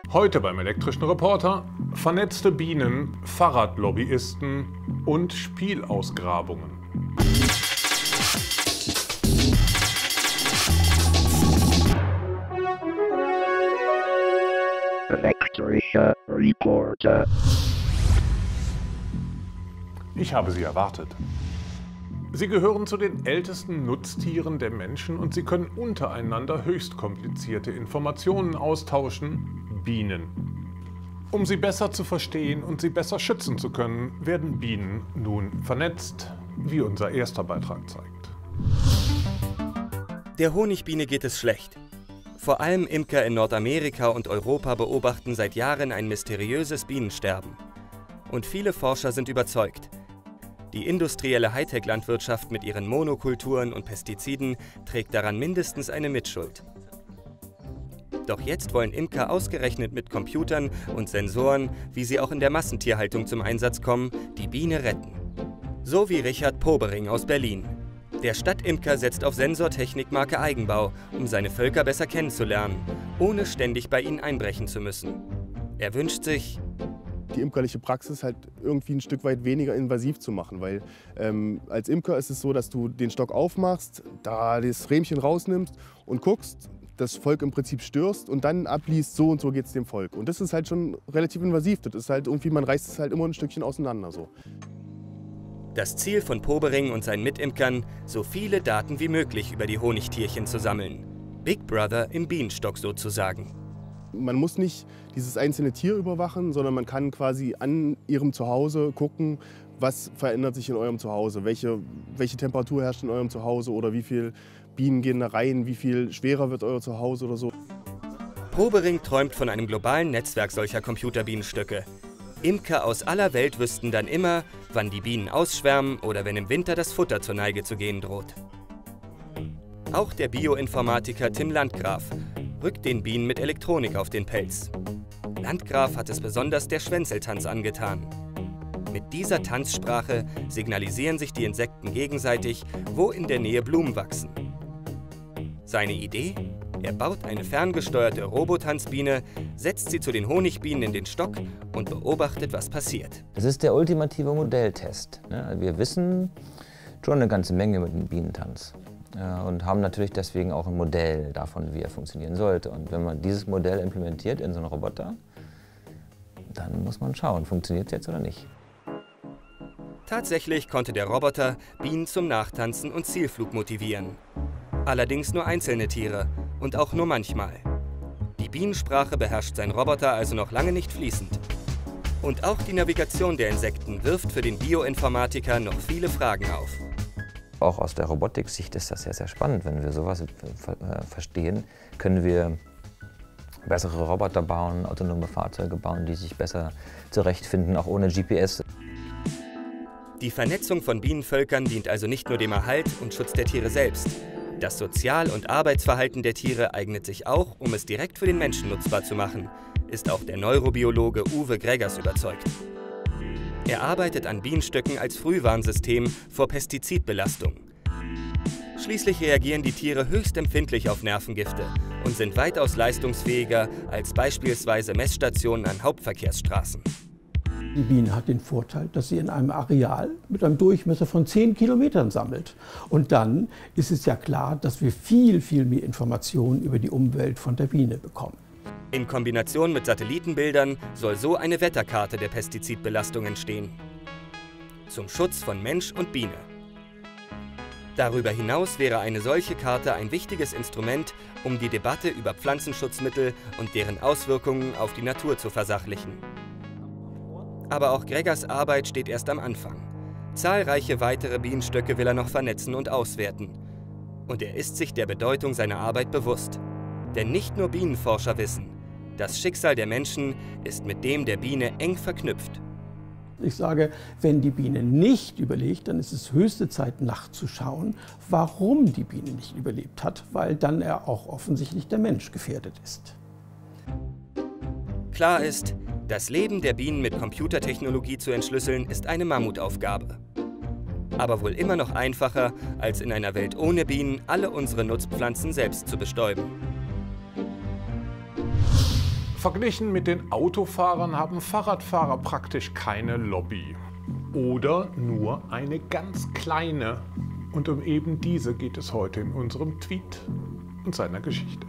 Heute beim Elektrischen Reporter: vernetzte Bienen, Fahrradlobbyisten und Spielausgrabungen. Elektrischer Reporter. Ich habe Sie erwartet. Sie gehören zu den ältesten Nutztieren der Menschen und sie können untereinander höchst komplizierte Informationen austauschen: Bienen. Um sie besser zu verstehen und sie besser schützen zu können, werden Bienen nun vernetzt, wie unser erster Beitrag zeigt. Der Honigbiene geht es schlecht. Vor allem Imker in Nordamerika und Europa beobachten seit Jahren ein mysteriöses Bienensterben. Und viele Forscher sind überzeugt: die industrielle Hightech-Landwirtschaft mit ihren Monokulturen und Pestiziden trägt daran mindestens eine Mitschuld. Doch jetzt wollen Imker ausgerechnet mit Computern und Sensoren, wie sie auch in der Massentierhaltung zum Einsatz kommen, die Biene retten. So wie Richard Pobering aus Berlin. Der Stadtimker setzt auf Sensortechnik Marke Eigenbau, um seine Völker besser kennenzulernen, ohne ständig bei ihnen einbrechen zu müssen. Er wünscht sich, die imkerliche Praxis halt irgendwie ein Stück weit weniger invasiv zu machen. Weil als Imker ist es so, dass du den Stock aufmachst, da das Rähmchen rausnimmst und guckst, das Volk im Prinzip störst und dann abliest, so und so geht es dem Volk. Und das ist halt schon relativ invasiv. Das ist halt irgendwie, man reißt es halt immer ein Stückchen auseinander. So. Das Ziel von Pobering und seinen Mitimkern: so viele Daten wie möglich über die Honigtierchen zu sammeln. Big Brother im Bienenstock sozusagen. Man muss nicht dieses einzelne Tier überwachen, sondern man kann quasi an ihrem Zuhause gucken, was verändert sich in eurem Zuhause, welche Temperatur herrscht in eurem Zuhause oder wie viele Bienen gehen da rein, wie viel schwerer wird euer Zuhause oder so. Pobering träumt von einem globalen Netzwerk solcher Computerbienenstöcke. Imker aus aller Welt wüssten dann immer, wann die Bienen ausschwärmen oder wenn im Winter das Futter zur Neige zu gehen droht. Auch der Bioinformatiker Tim Landgraf rückt den Bienen mit Elektronik auf den Pelz. Landgraf hat es besonders der Schwänzeltanz angetan. Mit dieser Tanzsprache signalisieren sich die Insekten gegenseitig, wo in der Nähe Blumen wachsen. Seine Idee? Er baut eine ferngesteuerte Robotanzbiene, setzt sie zu den Honigbienen in den Stock und beobachtet, was passiert. Das ist der ultimative Modelltest. Wir wissen schon eine ganze Menge mit dem Bienentanz. Und haben natürlich deswegen auch ein Modell davon, wie er funktionieren sollte. Und wenn man dieses Modell implementiert in so einen Roboter, dann muss man schauen, funktioniert es jetzt oder nicht. Tatsächlich konnte der Roboter Bienen zum Nachtanzen und Zielflug motivieren. Allerdings nur einzelne Tiere und auch nur manchmal. Die Bienensprache beherrscht sein Roboter also noch lange nicht fließend. Und auch die Navigation der Insekten wirft für den Bioinformatiker noch viele Fragen auf. Auch aus der Robotik-Sicht ist das sehr, sehr spannend. Wenn wir sowas verstehen, können wir bessere Roboter bauen, autonome Fahrzeuge bauen, die sich besser zurechtfinden, auch ohne GPS. Die Vernetzung von Bienenvölkern dient also nicht nur dem Erhalt und Schutz der Tiere selbst. Das Sozial- und Arbeitsverhalten der Tiere eignet sich auch, um es direkt für den Menschen nutzbar zu machen, ist auch der Neurobiologe Uwe Gregers überzeugt. Er arbeitet an Bienenstöcken als Frühwarnsystem vor Pestizidbelastung. Schließlich reagieren die Tiere höchst empfindlich auf Nervengifte und sind weitaus leistungsfähiger als beispielsweise Messstationen an Hauptverkehrsstraßen. Die Biene hat den Vorteil, dass sie in einem Areal mit einem Durchmesser von 10 Kilometern sammelt. Und dann ist es ja klar, dass wir viel, viel mehr Informationen über die Umwelt von der Biene bekommen. In Kombination mit Satellitenbildern soll so eine Wetterkarte der Pestizidbelastung entstehen. Zum Schutz von Mensch und Biene. Darüber hinaus wäre eine solche Karte ein wichtiges Instrument, um die Debatte über Pflanzenschutzmittel und deren Auswirkungen auf die Natur zu versachlichen. Aber auch Gregers Arbeit steht erst am Anfang. Zahlreiche weitere Bienenstöcke will er noch vernetzen und auswerten. Und er ist sich der Bedeutung seiner Arbeit bewusst. Denn nicht nur Bienenforscher wissen: das Schicksal der Menschen ist mit dem der Biene eng verknüpft. Ich sage, wenn die Biene nicht überlebt, dann ist es höchste Zeit nachzuschauen, warum die Biene nicht überlebt hat, weil dann auch offensichtlich der Mensch gefährdet ist. Klar ist, das Leben der Bienen mit Computertechnologie zu entschlüsseln, ist eine Mammutaufgabe. Aber wohl immer noch einfacher, als in einer Welt ohne Bienen alle unsere Nutzpflanzen selbst zu bestäuben. Verglichen mit den Autofahrern haben Fahrradfahrer praktisch keine Lobby. Oder nur eine ganz kleine. Und um eben diese geht es heute in unserem Tweet und seiner Geschichte.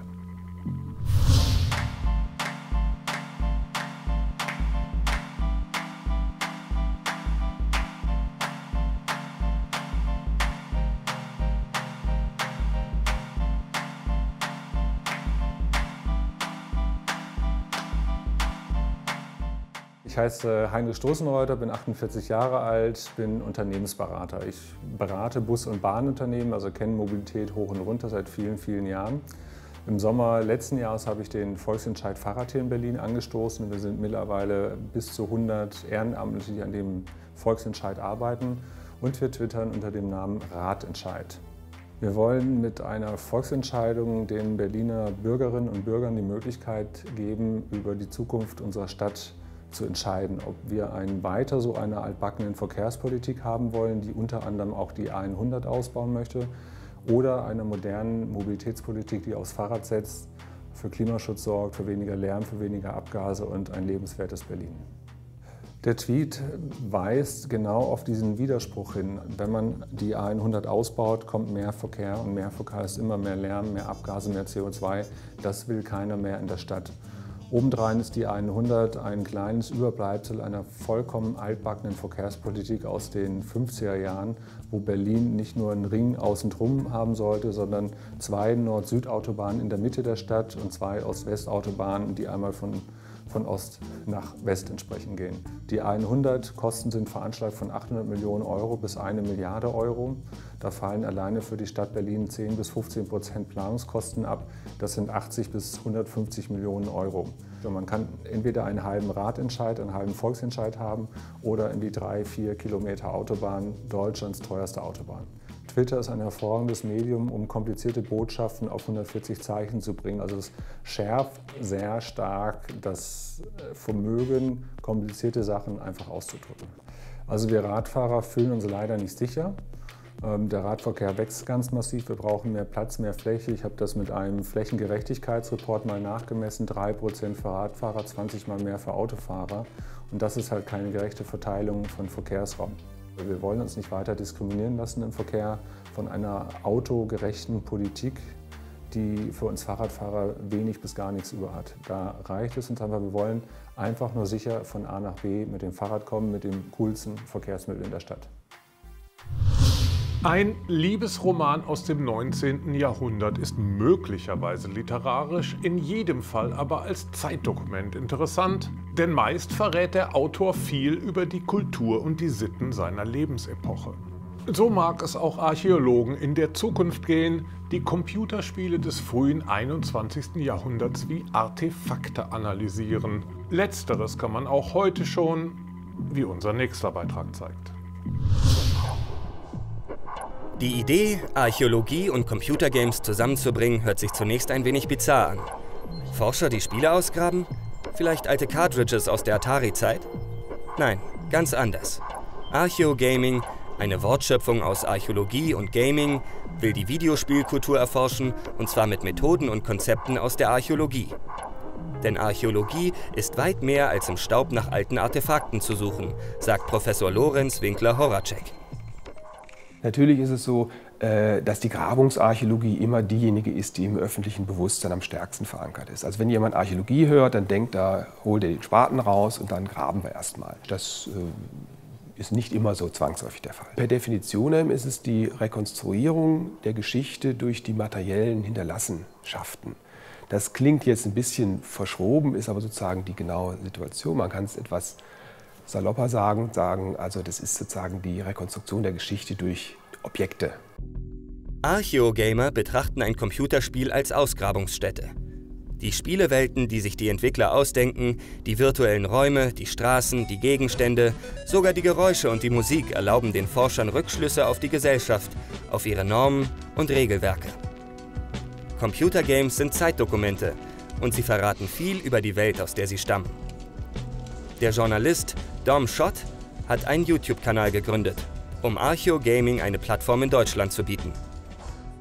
Ich heiße Heinrich Stoßenreuter, bin 48 Jahre alt, bin Unternehmensberater. Ich berate Bus- und Bahnunternehmen, also kenne Mobilität hoch und runter seit vielen, vielen Jahren. Im Sommer letzten Jahres habe ich den Volksentscheid Fahrrad hier in Berlin angestoßen. Wir sind mittlerweile bis zu 100 Ehrenamtliche, die an dem Volksentscheid arbeiten. Und wir twittern unter dem Namen Radentscheid. Wir wollen mit einer Volksentscheidung den Berliner Bürgerinnen und Bürgern die Möglichkeit geben, über die Zukunft unserer Stadt zu entscheiden, ob wir weiter so eine altbackenen Verkehrspolitik haben wollen, die unter anderem auch die A100 ausbauen möchte, oder eine moderne Mobilitätspolitik, die aufs Fahrrad setzt, für Klimaschutz sorgt, für weniger Lärm, für weniger Abgase und ein lebenswertes Berlin. Der Tweet weist genau auf diesen Widerspruch hin. Wenn man die A100 ausbaut, kommt mehr Verkehr und mehr Verkehr heißt immer mehr Lärm, mehr Abgase, mehr CO2. Das will keiner mehr in der Stadt. Obendrein ist die A100 ein kleines Überbleibsel einer vollkommen altbackenen Verkehrspolitik aus den 50er Jahren, wo Berlin nicht nur einen Ring außen drum haben sollte, sondern 2 Nord-Süd-Autobahnen in der Mitte der Stadt und 2 Ost-West-Autobahnen, die einmal von Ost nach West entsprechend gehen. Die A100-Kosten sind veranschlagt von 800 Millionen Euro bis 1 Milliarde Euro. Da fallen alleine für die Stadt Berlin 10 bis 15% Planungskosten ab. Das sind 80 bis 150 Millionen Euro. Man kann entweder einen halben Radentscheid, einen halben Volksentscheid haben oder irgendwie 3-4 Kilometer Autobahn, Deutschlands teuerste Autobahn. Twitter ist ein hervorragendes Medium, um komplizierte Botschaften auf 140 Zeichen zu bringen. Also es schärft sehr stark das Vermögen, komplizierte Sachen einfach auszudrücken. Also wir Radfahrer fühlen uns leider nicht sicher. Der Radverkehr wächst ganz massiv. Wir brauchen mehr Platz, mehr Fläche. Ich habe das mit einem Flächengerechtigkeitsreport mal nachgemessen. 3% für Radfahrer, 20 Mal mehr für Autofahrer. Und das ist halt keine gerechte Verteilung von Verkehrsraum. Wir wollen uns nicht weiter diskriminieren lassen im Verkehr von einer autogerechten Politik, die für uns Fahrradfahrer wenig bis gar nichts über hat. Da reicht es uns einfach, wir wollen einfach nur sicher von A nach B mit dem Fahrrad kommen, mit dem coolsten Verkehrsmittel in der Stadt. Ein Liebesroman aus dem 19. Jahrhundert ist möglicherweise literarisch, in jedem Fall aber als Zeitdokument interessant, denn meist verrät der Autor viel über die Kultur und die Sitten seiner Lebensepoche. So mag es auch Archäologen in der Zukunft gehen, die Computerspiele des frühen 21. Jahrhunderts wie Artefakte analysieren. Letzteres kann man auch heute schon, wie unser nächster Beitrag zeigt. Die Idee, Archäologie und Computergames zusammenzubringen, hört sich zunächst ein wenig bizarr an. Forscher, die Spiele ausgraben? Vielleicht alte Cartridges aus der Atari-Zeit? Nein, ganz anders. Archäogaming, eine Wortschöpfung aus Archäologie und Gaming, will die Videospielkultur erforschen, und zwar mit Methoden und Konzepten aus der Archäologie. Denn Archäologie ist weit mehr als im Staub nach alten Artefakten zu suchen, sagt Professor Lorenz Winkler-Horacek. Natürlich ist es so, dass die Grabungsarchäologie immer diejenige ist, die im öffentlichen Bewusstsein am stärksten verankert ist. Also wenn jemand Archäologie hört, dann denkt er, holt er den Spaten raus und dann graben wir erstmal. Das ist nicht immer so zwangsläufig der Fall. Per Definition ist es die Rekonstruierung der Geschichte durch die materiellen Hinterlassenschaften. Das klingt jetzt ein bisschen verschroben, ist aber sozusagen die genaue Situation. Man kann es etwas salopper sagen, also das ist sozusagen die Rekonstruktion der Geschichte durch Objekte. Archäogamer betrachten ein Computerspiel als Ausgrabungsstätte. Die Spielewelten, die sich die Entwickler ausdenken, die virtuellen Räume, die Straßen, die Gegenstände, sogar die Geräusche und die Musik erlauben den Forschern Rückschlüsse auf die Gesellschaft, auf ihre Normen und Regelwerke. Computergames sind Zeitdokumente und sie verraten viel über die Welt, aus der sie stammen. Der Journalist Dom Schott hat einen YouTube-Kanal gegründet, um Archäogaming eine Plattform in Deutschland zu bieten.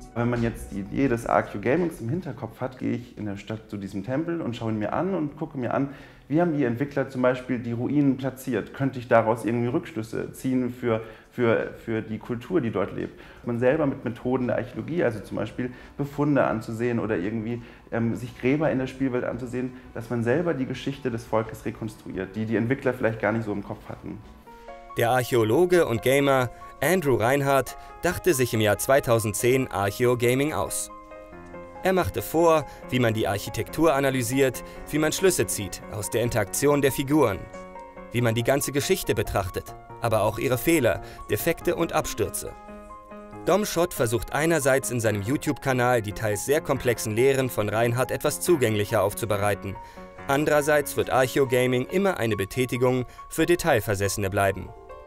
Wenn man jetzt die Idee des Archeogamings im Hinterkopf hat, gehe ich in der Stadt zu diesem Tempel und schaue ihn mir an und gucke mir an, wie haben die Entwickler zum Beispiel die Ruinen platziert? Könnte ich daraus irgendwie Rückschlüsse ziehen für die Kultur, die dort lebt? Man selber mit Methoden der Archäologie, also zum Beispiel Befunde anzusehen oder irgendwie sich Gräber in der Spielwelt anzusehen, dass man selber die Geschichte des Volkes rekonstruiert, die die Entwickler vielleicht gar nicht so im Kopf hatten. Der Archäologe und Gamer Andrew Reinhardt dachte sich im Jahr 2010 Archeogaming aus. Er machte vor, wie man die Architektur analysiert, wie man Schlüsse zieht aus der Interaktion der Figuren, wie man die ganze Geschichte betrachtet, aber auch ihre Fehler, Defekte und Abstürze. Dom Schott versucht einerseits in seinem YouTube-Kanal die teils sehr komplexen Lehren von Reinhardt etwas zugänglicher aufzubereiten. Andererseits wird Archeogaming immer eine Betätigung für Detailversessene bleiben.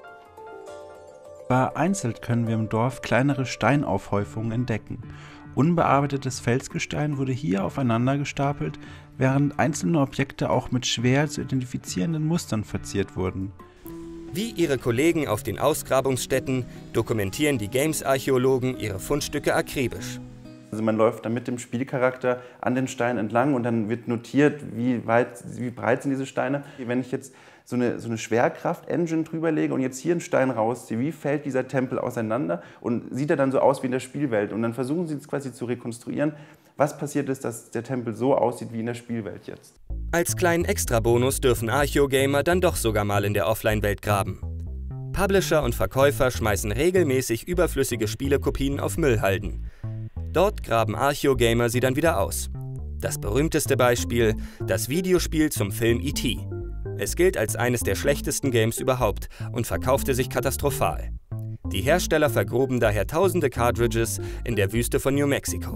Vereinzelt können wir im Dorf kleinere Steinaufhäufungen entdecken. Unbearbeitetes Felsgestein wurde hier aufeinander gestapelt, während einzelne Objekte auch mit schwer zu identifizierenden Mustern verziert wurden. Wie ihre Kollegen auf den Ausgrabungsstätten dokumentieren die Games-Archäologen ihre Fundstücke akribisch. Also man läuft dann mit dem Spielcharakter an den Steinen entlang und dann wird notiert, wie breit sind diese Steine. Wenn ich jetzt so eine Schwerkraft-Engine drüber lege und jetzt hier einen Stein rausziehe, wie fällt dieser Tempel auseinander und sieht er dann so aus wie in der Spielwelt? Und dann versuchen sie es quasi zu rekonstruieren, was passiert ist, dass der Tempel so aussieht wie in der Spielwelt jetzt. Als kleinen Extrabonus dürfen Archeogamer dann doch sogar mal in der Offline-Welt graben. Publisher und Verkäufer schmeißen regelmäßig überflüssige Spielekopien auf Müllhalden. Dort graben Archeogamer sie dann wieder aus. Das berühmteste Beispiel, das Videospiel zum Film E.T. Es gilt als eines der schlechtesten Games überhaupt und verkaufte sich katastrophal. Die Hersteller vergruben daher tausende Cartridges in der Wüste von New Mexico.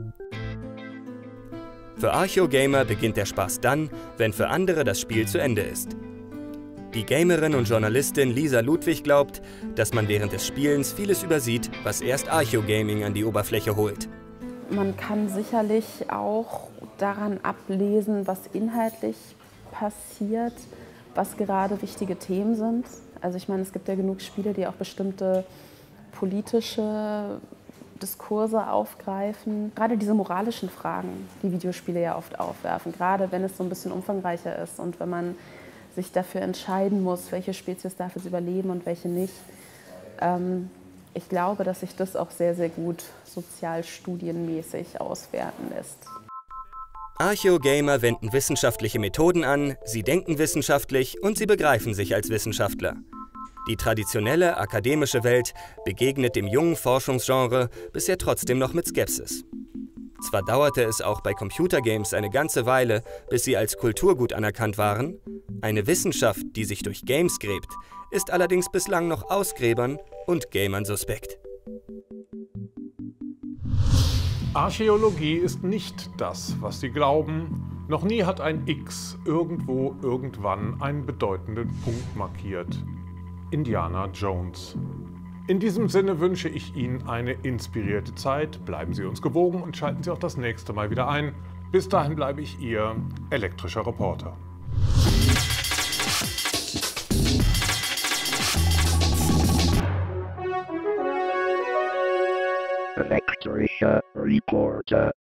Für Archeogamer beginnt der Spaß dann, wenn für andere das Spiel zu Ende ist. Die Gamerin und Journalistin Lisa Ludwig glaubt, dass man während des Spielens vieles übersieht, was erst Archeogaming an die Oberfläche holt. Man kann sicherlich auch daran ablesen, was inhaltlich passiert, was gerade wichtige Themen sind. Also ich meine, es gibt ja genug Spiele, die auch bestimmte politische Diskurse aufgreifen. Gerade diese moralischen Fragen, die Videospiele ja oft aufwerfen, gerade wenn es so ein bisschen umfangreicher ist und wenn man sich dafür entscheiden muss, welche Spezies darf es überleben und welche nicht. Ich glaube, dass sich das auch sehr, sehr gut sozialstudienmäßig auswerten lässt. Archeogamer wenden wissenschaftliche Methoden an, sie denken wissenschaftlich und sie begreifen sich als Wissenschaftler. Die traditionelle akademische Welt begegnet dem jungen Forschungsgenre bisher trotzdem noch mit Skepsis. Zwar dauerte es auch bei Computergames eine ganze Weile, bis sie als Kulturgut anerkannt waren, eine Wissenschaft, die sich durch Games gräbt, ist allerdings bislang noch Ausgräbern und Gamern suspekt. Archäologie ist nicht das, was Sie glauben. Noch nie hat ein X irgendwo irgendwann einen bedeutenden Punkt markiert. Indiana Jones. In diesem Sinne wünsche ich Ihnen eine inspirierte Zeit. Bleiben Sie uns gewogen und schalten Sie auch das nächste Mal wieder ein. Bis dahin bleibe ich Ihr elektrischer Reporter. Elektrischer Reporter.